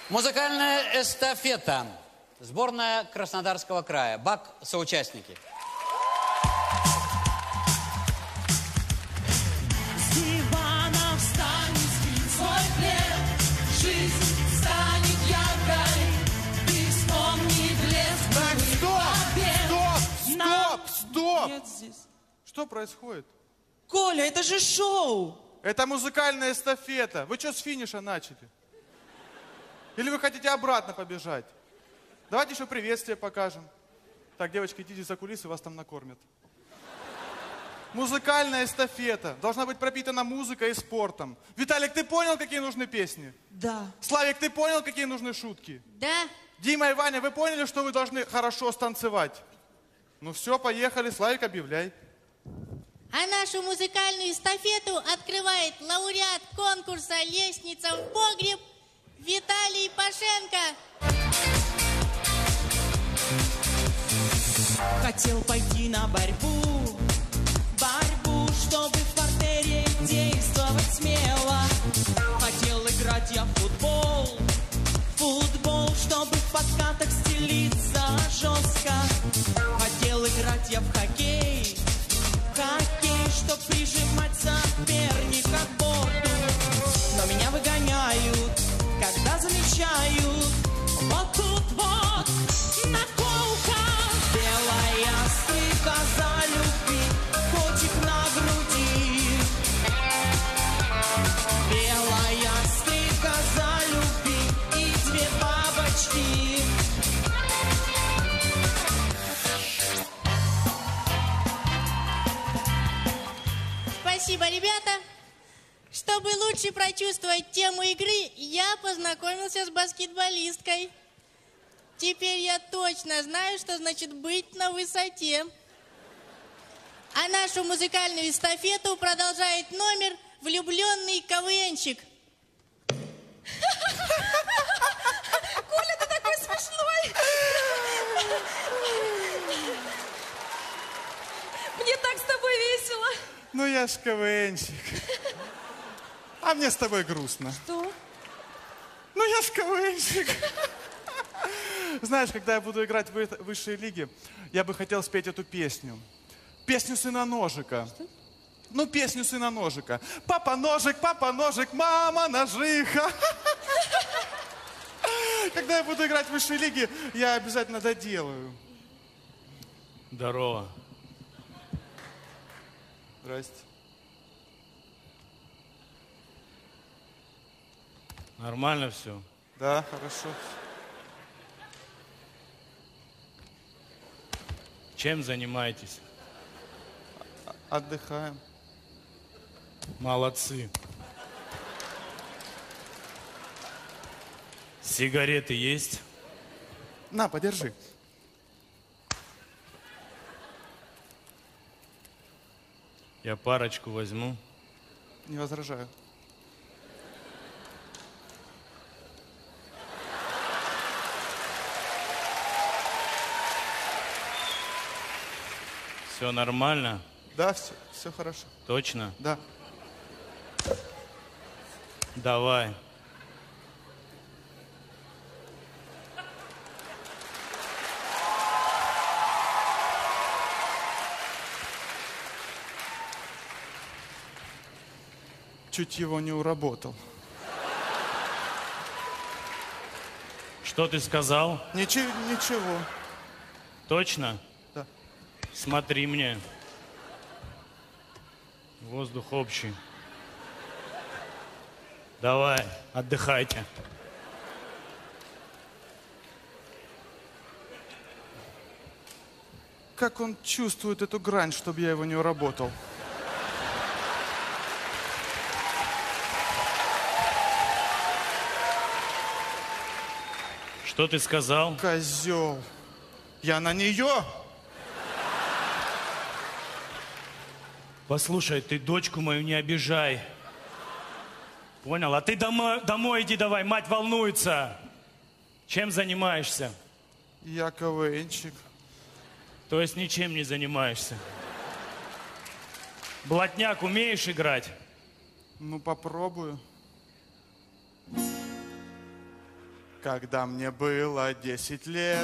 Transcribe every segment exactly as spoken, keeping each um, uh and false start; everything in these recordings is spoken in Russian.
Музыкальная эстафета. Сборная Краснодарского края. БАК соучастники. С дивана встань, скинь свой плед, жизнь станет яркой, ты вспомни блеск. Так, стоп, стоп, Нам стоп, стоп. нет здесь. Что происходит? Коля, это же шоу. Это музыкальная эстафета. Вы что с финиша начали? Или вы хотите обратно побежать? Давайте еще приветствие покажем. Так, девочки, идите за кулисы, вас там накормят. Музыкальная эстафета. Должна быть пропитана музыкой и спортом. Виталик, ты понял, какие нужны песни? Да. Славик, ты понял, какие нужны шутки? Да. Дима и Ваня, вы поняли, что вы должны хорошо станцевать? Ну все, поехали. Славик, объявляй. А нашу музыкальную эстафету открывает лауреат конкурса «Лестница в погреб» Виталий Пашенко. Хотел пойти на борьбу, борьбу, чтобы в партере действовать смело. Хотел играть я в футбол, футбол, чтобы в подкатах стелиться жестко. Хотел играть я в хоккей, хоккей, чтоб прижимать соперника к борту. Но меня выгоняют, когда замечают вот тут вот наколка. Белая стрекоза любви, котик на груди. Белая стрекоза любви и две бабочки. Спасибо, ребята. Чтобы лучше прочувствовать тему игры, я познакомился с баскетболисткой. Теперь я точно знаю, что значит быть на высоте. А нашу музыкальную эстафету продолжает номер «Влюбленный КВНщик». Коля, ты такой смешной! Мне так с тобой весело. Ну я ж КВНщик. А мне с тобой грустно. Что? Ну я ж КВНщик. Знаешь, когда я буду играть в высшей лиге, я бы хотел спеть эту песню. Песню сына Ножика. Что? Ну, песню сына Ножика. Папа Ножик, папа Ножик, мама Ножиха. Когда я буду играть в высшей лиге, я обязательно доделаю. Здорово. Здрасте. Нормально все? Да, хорошо. Чем занимаетесь? Отдыхаем. Молодцы. Сигареты есть? На, подержи. Я парочку возьму. Не возражаю. Все нормально? Да, все, все хорошо. Точно? Да. Давай. Чуть его не уработал. Что ты сказал? Ничего, ничего. Точно? Да. Смотри мне. Воздух общий. Давай, отдыхайте. Как он чувствует эту грань, чтобы я его не уработал? Что ты сказал? Козел. Я на нее? Послушай, ты дочку мою не обижай. Понял? А ты домой, домой иди давай, мать волнуется. Чем занимаешься? Я КВНчик. То есть ничем не занимаешься? Блатняк умеешь играть? Ну, попробую. Когда мне было десять лет,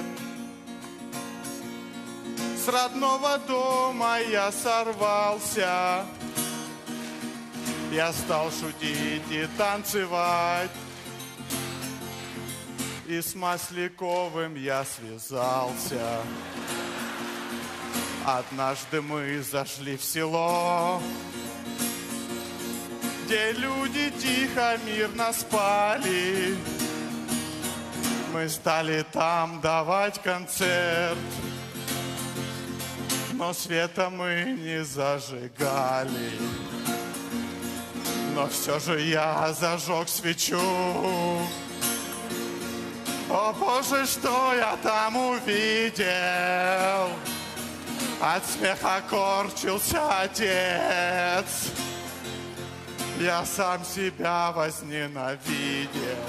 с родного дома я сорвался. Я стал шутить и танцевать, и с Масляковым я связался. Однажды мы зашли в село, где люди тихо, мирно спали. Мы стали там давать концерт, но света мы не зажигали. Но все же я зажег свечу. О, Боже, что я там увидел! От смеха корчился отец. Я сам себя возненавидел.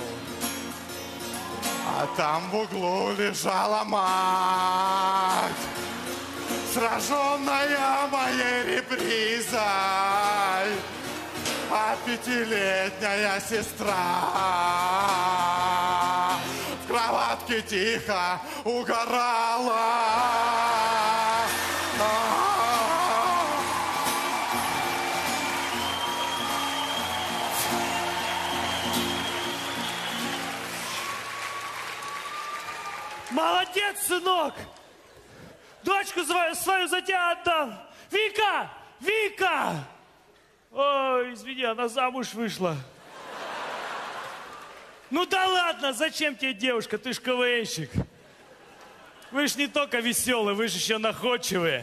А там в углу лежала мать, сраженная моей репризой, а пятилетняя сестра в кроватке тихо угорала. Молодец, сынок! Дочку свою, свою за тебя отдам! Вика! Вика! Ой, извини, она замуж вышла. Ну да ладно, зачем тебе девушка? Ты ж КВНщик. Вы ж не только веселые, вы же еще находчивые.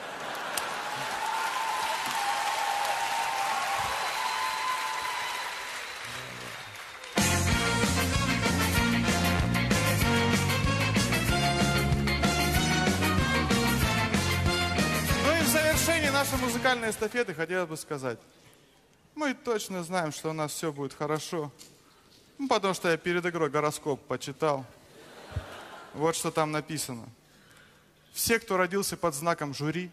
Нашей музыкальной эстафеты хотелось бы сказать: мы точно знаем, что у нас все будет хорошо. Ну, потому что я перед игрой гороскоп почитал. Вот что там написано. Все, кто родился под знаком жюри,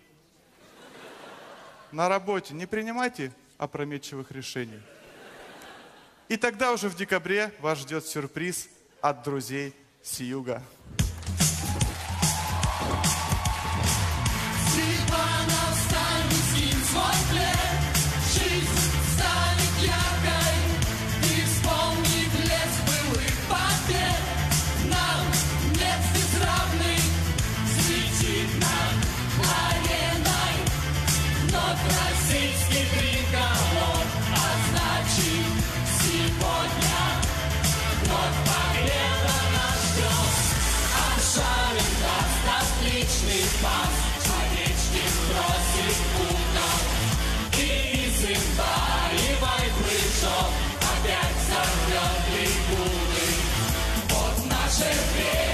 на работе не принимайте опрометчивых решений. И тогда уже в декабре вас ждет сюрприз от друзей с юга. Жизнь станет яркой, и вспомни блеск былых побед. Нам нет безравных, светит над ареной. Вновь российский триколор, а значит сегодня вновь победа нас ждет. Аршавин даст отличный пас, Овечкин бросит угол. И Зимбаевой прыжок опять сорвет трибуны. Вот наше время.